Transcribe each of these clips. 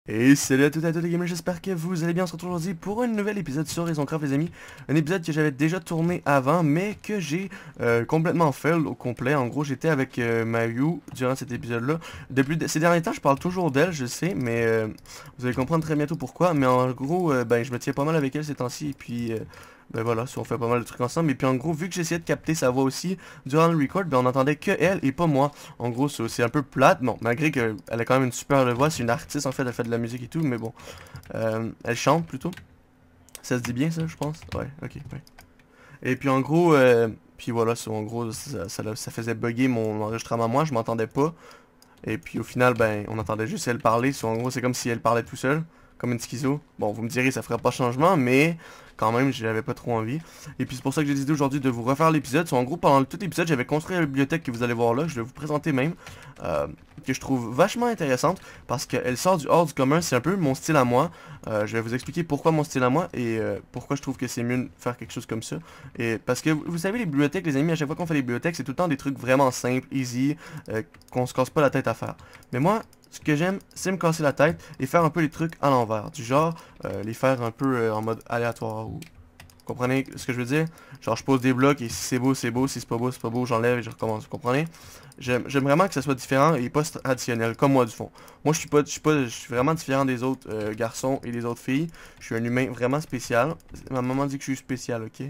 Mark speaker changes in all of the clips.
Speaker 1: Et salut à toutes et à tous les gamers, j'espère que vous allez bien. On se retrouve aujourd'hui pour un nouvel épisode sur Craft les amis. Un épisode que j'avais déjà tourné avant mais que j'ai complètement fail au complet. En gros j'étais avec Mayu durant cet épisode là. Depuis ces derniers temps je parle toujours d'elle, je sais, mais vous allez comprendre très bientôt pourquoi. Mais en gros ben je me tiens pas mal avec elle ces temps-ci et puis ben voilà, on fait pas mal de trucs ensemble. Et puis en gros, vu que j'essayais de capter sa voix aussi durant le record, ben on entendait que elle et pas moi. En gros, c'est un peu plate, bon, malgré qu'elle a quand même une super voix, c'est une artiste en fait, elle fait de la musique et tout, mais bon. Elle chante plutôt. Ça se dit bien ça, je pense? Ouais, ok, ouais. Et puis en gros, puis voilà, en gros, ça faisait bugger mon enregistrement moi, je m'entendais pas. Et puis au final, ben, on entendait juste elle parler. En gros, c'est comme si elle parlait tout seul, comme une schizo. Bon, vous me direz, ça ferait pas changement, mais quand même, j'avais pas trop envie. Et puis c'est pour ça que j'ai décidé aujourd'hui de vous refaire l'épisode. En gros, pendant tout l'épisode, j'avais construit la bibliothèque que vous allez voir là, je vais vous présenter même, que je trouve vachement intéressante, parce qu'elle sort du hors du commun, c'est un peu mon style à moi. Je vais vous expliquer pourquoi mon style à moi, et pourquoi je trouve que c'est mieux de faire quelque chose comme ça. Et parce que, vous savez, les bibliothèques, les amis, à chaque fois qu'on fait les bibliothèques, c'est tout le temps des trucs vraiment simples, easy, qu'on se casse pas la tête à faire. Mais moi, ce que j'aime, c'est me casser la tête et faire un peu les trucs à l'envers. Du genre, les faire un peu en mode aléatoire. Ou... Comprenez ce que je veux dire? Genre, je pose des blocs et si c'est beau, c'est beau. Si c'est pas beau, j'enlève et je recommence. Vous comprenez? J'aime vraiment que ça soit différent et pas traditionnel, comme moi du fond. Moi, je suis vraiment différent des autres garçons et des autres filles. Je suis un humain vraiment spécial. Ma maman dit que je suis spécial, ok?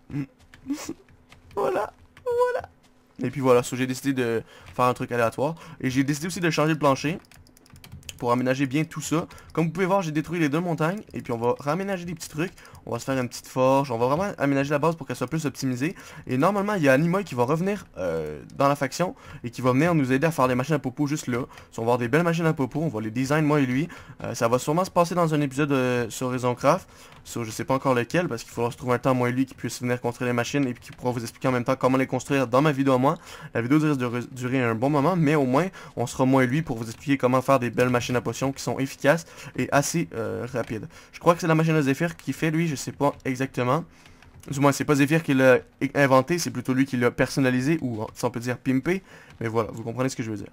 Speaker 1: Voilà. Et puis voilà, j'ai décidé de faire un truc aléatoire. Et j'ai décidé aussi de changer le plancher pour aménager bien tout ça. Comme vous pouvez voir, j'ai détruit les deux montagnes. Et puis on va raménager des petits trucs. On va se faire une petite forge. On va vraiment aménager la base pour qu'elle soit plus optimisée. Et normalement, il y a Animoy qui va revenir dans la faction. Et qui va venir nous aider à faire des machines à popo juste là. Si on va avoir des belles machines à popo, on va les design moi et lui. Ça va sûrement se passer dans un épisode sur Craft. Je sais pas encore lequel, parce qu'il faudra se trouver un temps moi et lui qui puisse venir construire les machines. Et puis qui pourra vous expliquer en même temps comment les construire dans ma vidéo à moi. La vidéo risque de durer un bon moment. Mais au moins, on sera moi et lui pour vous expliquer comment faire des belles machines à potions qui sont efficaces et assez rapides. Je crois que c'est la machine à Zephyr qui fait lui, je sais pas exactement. Du moins, c'est pas Zephyr qui l'a inventé, c'est plutôt lui qui l'a personnalisé, ou si on peut dire pimpé. Mais voilà, vous comprenez ce que je veux dire.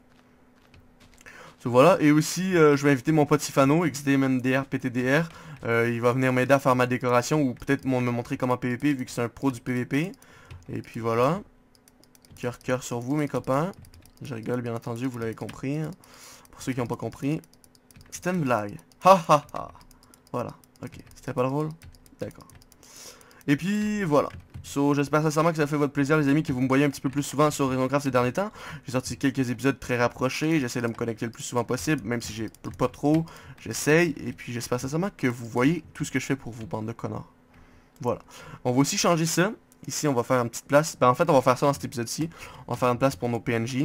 Speaker 1: Voilà, et aussi je vais inviter mon pote Sifano, XDMDR, PTDR. Il va venir m'aider à faire ma décoration ou peut-être me montrer comment PVP vu que c'est un pro du PVP. Et puis voilà. Cœur sur vous mes copains. Je rigole bien entendu, vous l'avez compris. Hein. Pour ceux qui n'ont pas compris. C'était une blague. Ha ha ha. Voilà, ok. C'était pas drôle? D'accord. Et puis voilà. J'espère sincèrement que ça fait votre plaisir les amis, que vous me voyez un petit peu plus souvent sur Craft ces derniers temps. J'ai sorti quelques épisodes très rapprochés, j'essaie de me connecter le plus souvent possible, même si j'ai pas trop, j'essaye. Et puis j'espère sincèrement que vous voyez tout ce que je fais pour vous, bande de connards. Voilà. On va aussi changer ça. Ici on va faire une petite place. Ben en fait on va faire ça dans cet épisode-ci. On va faire une place pour nos PNJ.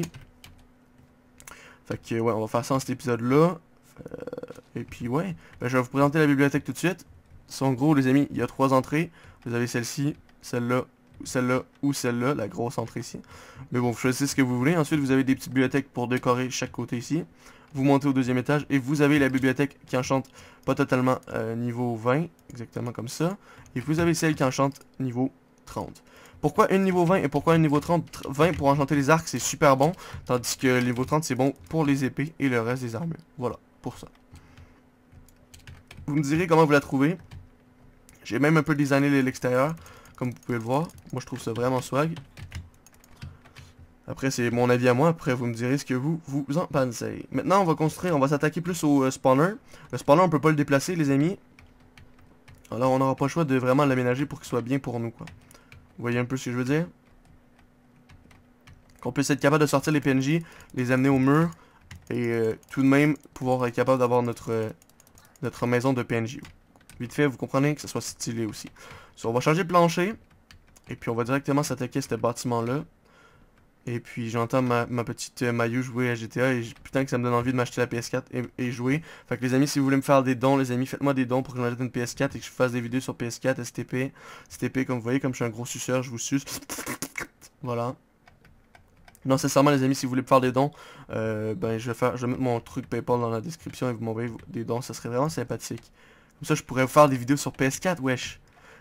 Speaker 1: Fait que ouais, on va faire ça dans cet épisode-là. Et puis ouais, ben, je vais vous présenter la bibliothèque tout de suite. En gros les amis, il y a 3 entrées. Vous avez celle-ci, celle-là ou celle-là, la grosse entrée ici. Mais bon, vous choisissez ce que vous voulez. Ensuite, vous avez des petites bibliothèques pour décorer chaque côté ici. Vous montez au deuxième étage et vous avez la bibliothèque qui enchante pas totalement niveau 20, exactement comme ça. Et vous avez celle qui enchante niveau 30. Pourquoi une niveau 20 et pourquoi un niveau 30? 20 pour enchanter les arcs, c'est super bon. Tandis que le niveau 30, c'est bon pour les épées et le reste des armures. Voilà, pour ça. Vous me direz comment vous la trouvez. J'ai même un peu designé l'extérieur, comme vous pouvez le voir. Moi, je trouve ça vraiment swag. Après, c'est mon avis à moi. Après, vous me direz ce que vous en pensez. Maintenant, on va s'attaquer plus au spawner. Le spawner, on peut pas le déplacer, les amis. Alors, on n'aura pas le choix de vraiment l'aménager pour qu'il soit bien pour nous, quoi. Vous voyez un peu ce que je veux dire? Qu'on puisse être capable de sortir les PNJ, les amener au mur, et tout de même pouvoir être capable d'avoir notre maison de PNJ. Vite fait, vous comprenez que ce soit stylé aussi. On va changer de plancher. Et puis on va directement s'attaquer à ce bâtiment-là. Et puis j'entends ma petite Mayu jouer à GTA. Et putain que ça me donne envie de m'acheter la PS4 et jouer. Fait que les amis, si vous voulez me faire des dons, les amis, faites-moi des dons pour que je m'achète une PS4 et que je fasse des vidéos sur PS4, STP. STP, comme vous voyez, comme je suis un gros suceur, je vous suce. Voilà. Non, sincèrement les amis, si vous voulez me faire des dons, ben je vais mettre mon truc PayPal dans la description et vous m'envoyez des dons, ça serait vraiment sympathique. Comme ça, je pourrais vous faire des vidéos sur PS4, wesh.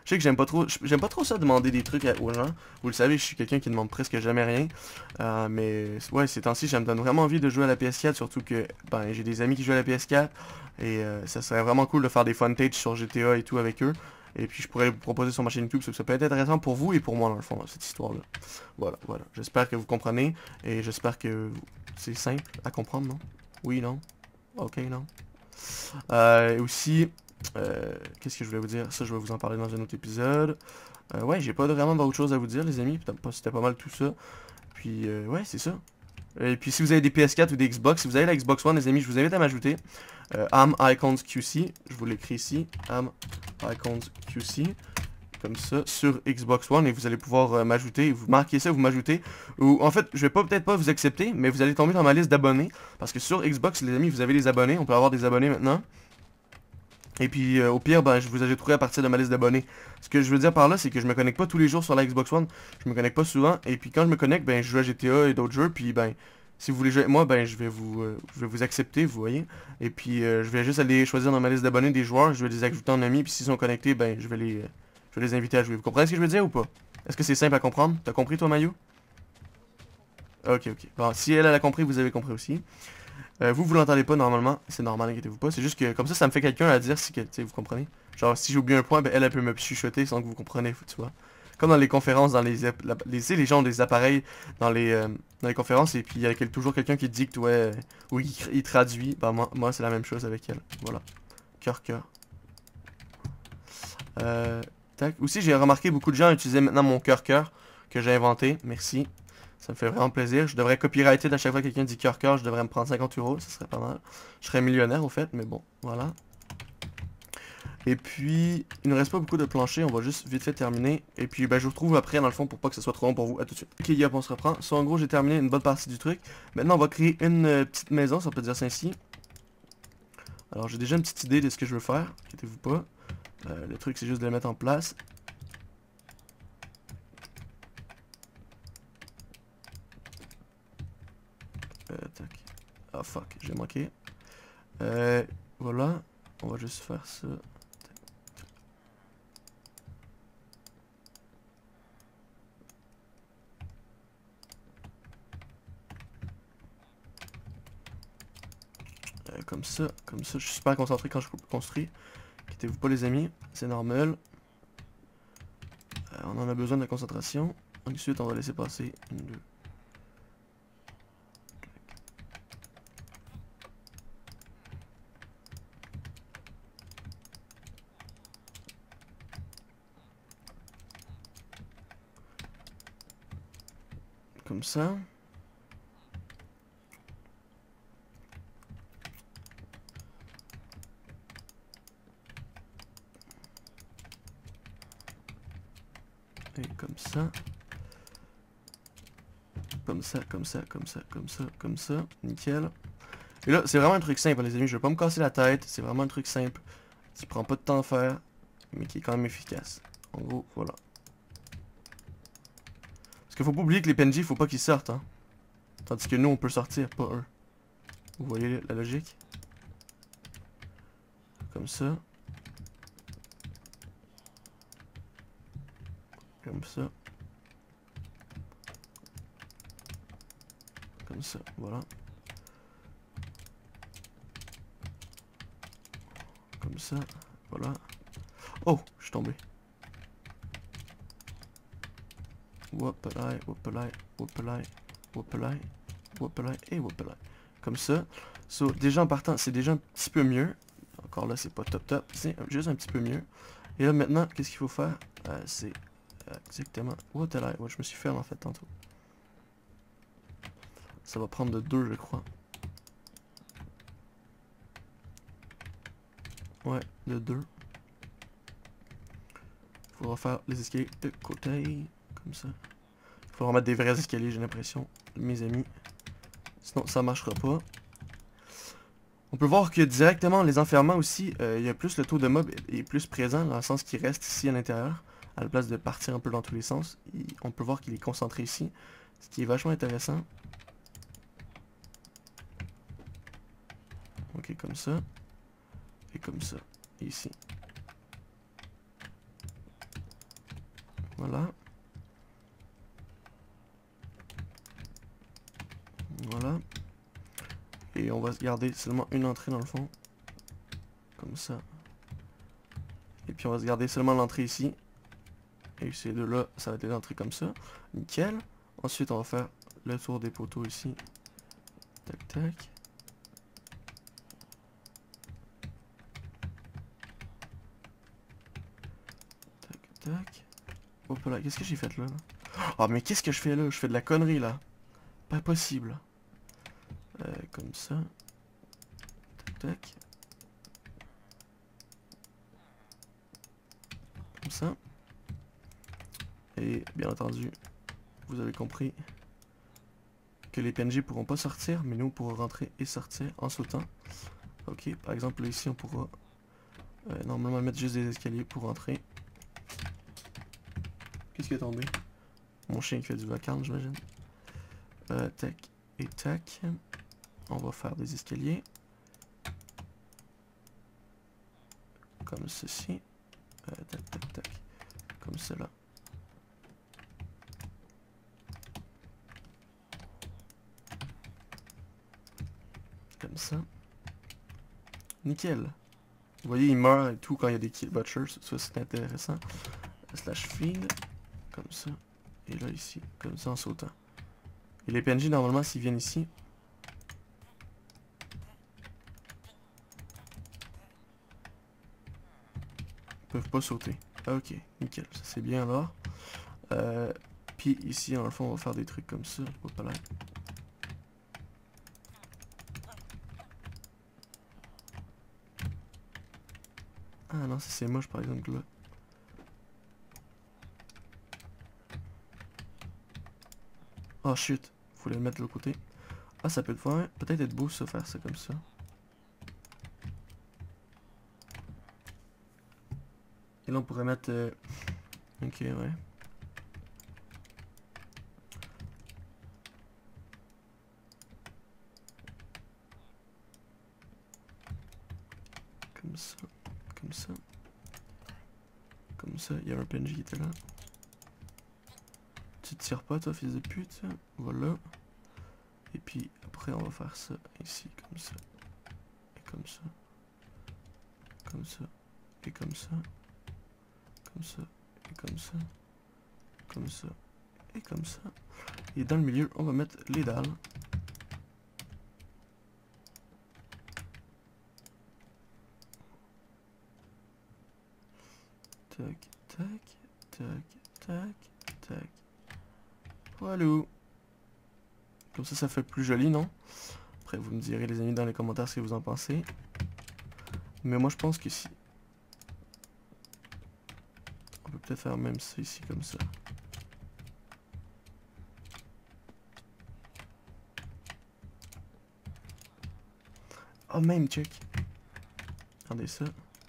Speaker 1: Je sais que j'aime pas trop ça demander des trucs aux gens. Vous le savez, je suis quelqu'un qui demande presque jamais rien. Mais ouais, ces temps-ci, ça me donne vraiment envie de jouer à la PS4, surtout que ben, j'ai des amis qui jouent à la PS4. Et ça serait vraiment cool de faire des fun takes sur GTA et tout avec eux. Et puis je pourrais vous proposer sur ma chaîne YouTube, ça peut être intéressant pour vous et pour moi dans le fond, cette histoire-là. Voilà, voilà. J'espère que vous comprenez et j'espère que c'est simple à comprendre, non? Oui, non? Ok, non? Aussi, qu'est-ce que je voulais vous dire? Ça, je vais vous en parler dans un autre épisode. Ouais, j'ai pas vraiment d'autre chose à vous dire, les amis. C'était pas mal tout ça. Puis, ouais, c'est ça. Et puis, si vous avez des PS4 ou des Xbox, si vous avez la Xbox One, les amis, je vous invite à m'ajouter. Am Icons QC, je vous l'écris ici. Am Icons QC. Comme ça, sur Xbox One, et vous allez pouvoir m'ajouter, vous marquez ça, vous m'ajoutez, ou en fait, je vais peut-être pas vous accepter, mais vous allez tomber dans ma liste d'abonnés, parce que sur Xbox, les amis, vous avez des abonnés, on peut avoir des abonnés maintenant, et puis au pire, ben, je vous ajouterai à partir de ma liste d'abonnés. Ce que je veux dire par là, c'est que je me connecte pas tous les jours sur la Xbox One, je me connecte pas souvent, et puis quand je me connecte, ben, je joue à GTA et d'autres jeux, puis ben, si vous voulez jouer avec moi, ben, je vais vous accepter, vous voyez, et puis je vais juste aller choisir dans ma liste d'abonnés des joueurs, je vais les ajouter en amis, puis s'ils sont connectés, ben, je vais les inviter à jouer. Vous comprenez ce que je veux dire ou pas? Est-ce que c'est simple à comprendre? T'as compris toi, Mayu? Ok, ok. Bon, si elle a compris, vous avez compris aussi. Vous l'entendez pas normalement, c'est normal, inquiétez-vous pas. C'est juste que comme ça me fait quelqu'un à dire si que, tu sais, vous comprenez. Genre, si j'oublie un point, ben elle peut me chuchoter sans que vous compreniez, tu vois. Comme dans les conférences, dans tu sais, les gens ont des appareils dans les conférences et puis il y a toujours quelqu'un qui dicte, ouais, ou il traduit. Bah moi c'est la même chose avec elle. Voilà. Cœur, cœur. Tac. Aussi, j'ai remarqué beaucoup de gens utilisaient maintenant mon cœur que j'ai inventé. Merci. Ça me fait vraiment plaisir. Je devrais copyrighter à chaque fois que quelqu'un dit cœur, je devrais me prendre 50 euros. Ça serait pas mal. Je serais millionnaire au fait, mais bon, voilà. Et puis, il ne reste pas beaucoup de planchers. On va juste vite fait terminer. Et puis, ben, je vous retrouve après dans le fond pour pas que ce soit trop long pour vous. À tout de suite. Ok, yep, on se reprend. So, en gros, j'ai terminé une bonne partie du truc. Maintenant, on va créer une petite maison. Ça peut dire ça ici. Alors, j'ai déjà une petite idée de ce que je veux faire. Inquiétez-vous pas. Le truc, c'est juste de le mettre en place. Tac. Ah fuck, j'ai manqué. Voilà. On va juste faire ça. Comme ça, je suis super concentré quand je construis. Inquiétez-vous pas les amis, c'est normal. On en a besoin de la concentration. Ensuite, on va laisser passer une, deux. Comme ça. Et comme ça. Comme ça, comme ça, comme ça, comme ça, comme ça. Nickel. Et là, c'est vraiment un truc simple, les amis. Je vais pas me casser la tête. C'est vraiment un truc simple. Qui prend pas de temps à faire. Mais qui est quand même efficace. En gros, voilà. Parce qu'il faut pas oublier que les PNJ, faut pas qu'ils sortent, hein. Tandis que nous, on peut sortir, pas eux. Vous voyez la logique? Comme ça. Comme ça. Comme ça, voilà. Comme ça, voilà. Oh, je suis tombé. Whoopalai, whoopalai, whoopalai, whoopalai, whoopalai et whoopalai. Comme ça. So, déjà en partant, c'est déjà un petit peu mieux. Encore là, c'est pas top top. C'est juste un petit peu mieux. Et là, maintenant, qu'est-ce qu'il faut faire? C'est exactement... Whoopalai. Ouais, je me suis fait en fait tantôt. Ça va prendre de 2, je crois. Ouais, de 2. Il faudra faire les escaliers de côté. Comme ça. Il faudra mettre des vrais escaliers, j'ai l'impression. Mes amis. Sinon, ça marchera pas. On peut voir que directement, les enfermements aussi, il y a plus le taux de mob est plus présent, dans le sens qu'il reste ici à l'intérieur. À la place de partir un peu dans tous les sens. On peut voir qu'il est concentré ici. Ce qui est vachement intéressant. Ok, comme ça. Et comme ça. Et ici. Voilà. Voilà. Et on va garder seulement une entrée dans le fond. Comme ça. Et puis on va se garder seulement l'entrée ici. Et ces deux-là, ça va être des entrées comme ça. Nickel. Ensuite, on va faire le tour des poteaux ici. Tac, tac. Tac, tac. Hop là, qu'est-ce que j'ai fait là? Oh, mais qu'est-ce que je fais là? Je fais de la connerie là. Pas possible. Comme ça. Tac, tac. Comme ça. Et bien entendu, vous avez compris que les PNG pourront pas sortir, mais nous on pourra rentrer et sortir en sautant. Ok, par exemple là, ici on pourra normalement mettre juste des escaliers pour rentrer. Qu'est-ce qui est tombé? Mon chien qui fait du vacarme, j'imagine. Tac et tac. On va faire des escaliers. Comme ceci. Tac, tac, tac. Comme cela. Comme ça. Nickel. Vous voyez, il meurt et tout quand il y a des kill butchers. Ça, c'est intéressant. Slash feed. Comme ça. Et là, ici. Comme ça, en sautant. Et les PNJ, normalement, s'ils viennent ici... ils peuvent pas sauter. Ok, nickel. Ça, c'est bien, alors. Puis ici, dans le fond, on va faire des trucs comme ça. Hop là. Ah non, c'est moche, par exemple, là. Oh, shit. Faut le mettre de l'autre côté. Ah, ça peut peut-être être beau, ça, faire ça comme ça. Et là, on pourrait mettre... Ok, ouais. Comme ça. Comme ça. Comme ça. Il y a un PNJ qui était là. Tu tires pas, toi, fils de pute. Voilà. Et puis, après, on va faire ça ici, comme ça. Et comme ça. Comme ça. Et comme ça. Comme ça. Et comme ça. Comme ça. Et comme ça. Et dans le milieu, on va mettre les dalles. Tac, tac, tac, tac, tac. Voilà. Comme ça fait plus joli, non? Après, vous me direz, les amis, dans les commentaires ce que vous en pensez. Mais moi, je pense que si... on peut peut-être faire même ça ici, comme ça. Oh, même, check. Regardez ça.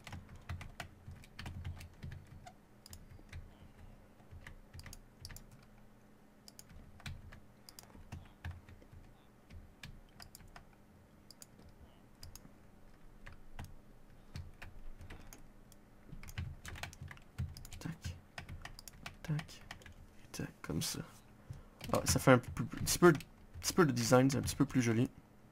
Speaker 1: Tac. Tac. Et tac, comme ça. Ah, ça fait un petit peu de design, c'est un petit peu plus joli.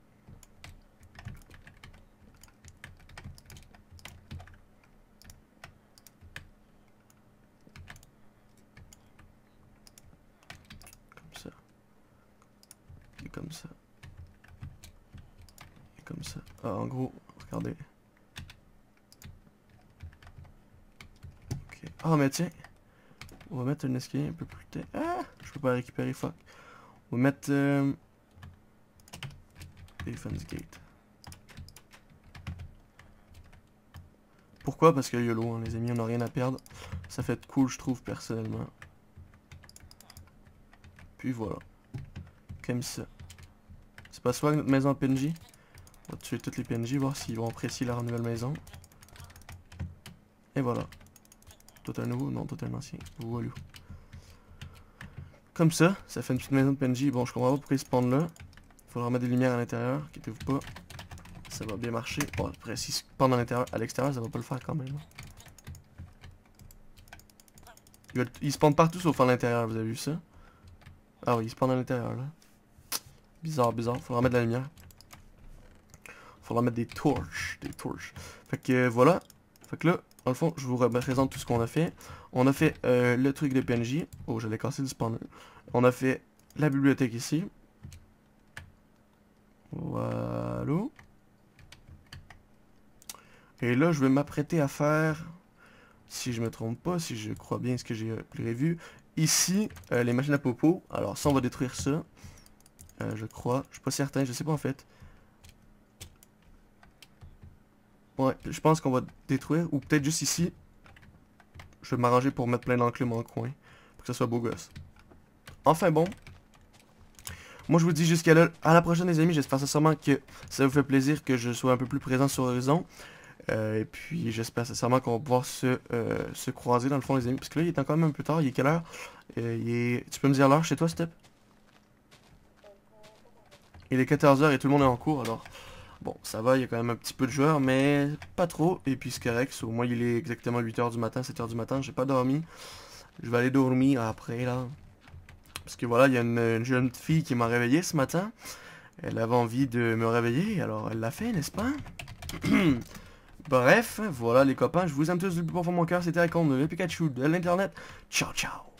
Speaker 1: Comme ça. Et comme ça. Ah, en gros, regardez. Ok. Ah, mais tiens. On va mettre un escalier un peu plus tard. Ah, je peux pas récupérer, fuck. On va mettre... Defense Gate. Pourquoi? Parce que YOLO, hein, les amis, on n'a rien à perdre. Ça fait cool, je trouve, personnellement. Puis voilà. Comme ça. C'est pas soit notre maison PNJ. On va tuer toutes les PNJ, voir s'ils vont apprécier leur nouvelle maison. Et voilà. Toi un nouveau? Non, toi un ancien. Voilà. Comme ça fait une petite maison de PNJ. Bon, je comprends pas pourquoi ils spawnent là. Il faudra mettre des lumières à l'intérieur, inquiétez-vous pas. Ça va bien marcher. Bon, après, s'ils spawnent à l'extérieur, ça va pas le faire quand même. Ils spawnent partout sauf à l'intérieur, vous avez vu ça? Ah oui, ils spawnent à l'intérieur, là. Bizarre, bizarre. Faudra mettre de la lumière. Faudra mettre des torches. Des torches. Fait que voilà. Fait que là, dans le fond, je vous représente tout ce qu'on a fait. On a fait le truc de PNJ. Oh, j'allais casser le spawner. On a fait la bibliothèque ici. Voilà. Et là, je vais m'apprêter à faire, si je me trompe pas, si je crois bien ce que j'ai prévu, ici, les machines à popo. Alors ça, on va détruire ça. Je crois. Je suis pas certain, je sais pas en fait. Ouais, je pense qu'on va détruire. Ou peut-être juste ici. Je vais m'arranger pour mettre plein d'enclumes en coin. Pour que ça soit beau gosse. Enfin bon. Moi je vous dis jusqu'à là. À la prochaine les amis. J'espère sincèrement que ça vous fait plaisir que je sois un peu plus présent sur Horizon. Et puis j'espère sincèrement qu'on va pouvoir se croiser dans le fond les amis. Parce que là il est quand même un peu tard. Il est quelle heure? Tu peux me dire l'heure chez toi Step? Il est 14 h et tout le monde est en cours alors. Bon, ça va, il y a quand même un petit peu de joueurs, mais pas trop. Et puis c'est correct, au moins il est exactement 8 h du matin, 7 h du matin, j'ai pas dormi. Je vais aller dormir après là. Parce que voilà, il y a une jeune fille qui m'a réveillé ce matin. Elle avait envie de me réveiller, alors elle l'a fait, n'est-ce pas? Bref, voilà les copains, je vous aime tous du plus profond de mon cœur, c'était Icon, le Pikachu de l'internet. Ciao ciao!